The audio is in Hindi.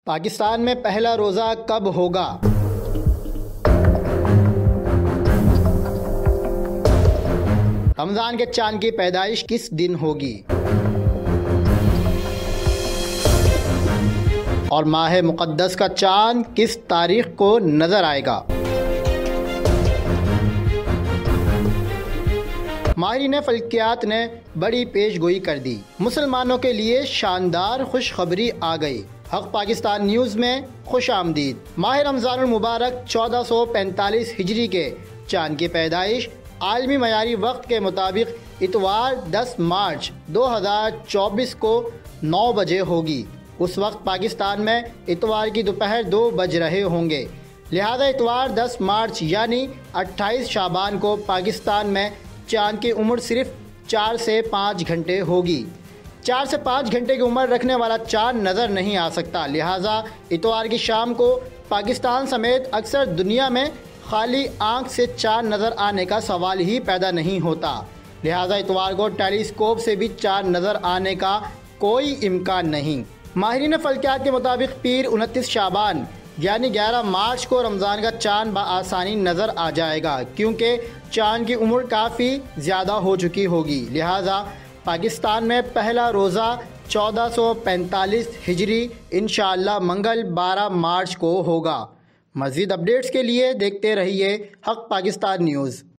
पाकिस्तान में पहला रोज़ा कब होगा? रमज़ान के चांद की पैदाइश किस दिन होगी? और माह मुक़द्दस का चांद किस तारीख को नज़र आएगा? माहिरीन फल्कियात ने बड़ी पेशगोई कर दी। मुसलमानों के लिए शानदार खुशखबरी आ गई। हक पाकिस्तान न्यूज़ में खुश आमदीद। माह रमज़ानुल मुबारक 1445 हिजरी के चांद की पैदाइश आलमी मयारी वक्त के मुताबिक इतवार 10 मार्च 2024 को 9 बजे होगी। उस वक्त पाकिस्तान में इतवार की दोपहर 2 बज रहे होंगे। लिहाजा इतवार 10 मार्च यानी 28 शाबान को पाकिस्तान में चांद की उम्र सिर्फ 4 से 5 घंटे होगी। 4 से 5 घंटे की उम्र रखने वाला चांद नज़र नहीं आ सकता। लिहाजा इतवार की शाम को पाकिस्तान समेत अक्सर दुनिया में खाली आंख से चांद नज़र आने का सवाल ही पैदा नहीं होता। लिहाजा इतवार को टेलीस्कोप से भी चांद नज़र आने का कोई इम्कान नहीं। माहिरीन फल्कियात के मुताबिक पीर 29 शाबान यानी 11 मार्च को रमज़ान का चांद बआसानी नज़र आ जाएगा, क्योंकि चांद की उम्र काफ़ी ज़्यादा हो चुकी होगी। लिहाजा पाकिस्तान में पहला रोज़ा 1445 हिजरी इंशाअल्लाह मंगल 12 मार्च को होगा। मज़ीद अपडेट्स के लिए देखते रहिए हक पाकिस्तान न्यूज़।